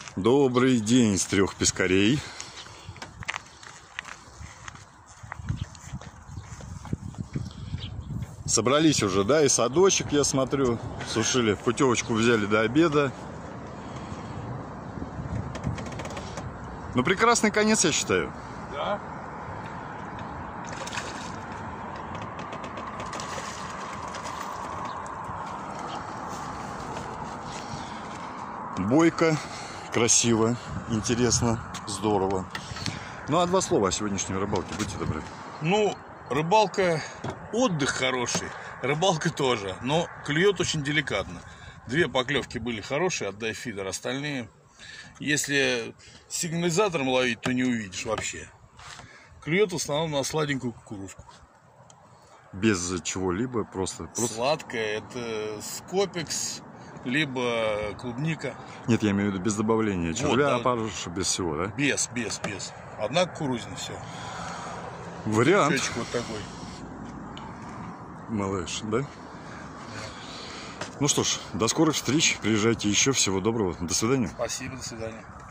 Добрый день с 3 пескарей. Собрались уже, да, и садочек, я смотрю, сушили, путевочку взяли до обеда. Ну, прекрасный конец, я считаю. Да. Бойко, красиво, интересно, здорово. Ну, а два слова о сегодняшней рыбалке, будьте добры. Ну, рыбалка, отдых хороший, рыбалка тоже, но клюет очень деликатно. 2 поклевки были хорошие, отдай фидер, остальные, если сигнализатором ловить, то не увидишь вообще. Клюет в основном на сладенькую кукурузку. Без чего-либо, просто... Сладкая, это скопекс, либо клубника. Нет, я имею в виду без добавления червя, Вот, да. опарыша, без всего, да? Без. Одна кукурузина, все. Вариант. Крючочек вот такой. Малыш, да? Ну что ж, до скорых встреч. Приезжайте еще. Всего доброго. До свидания. Спасибо, до свидания.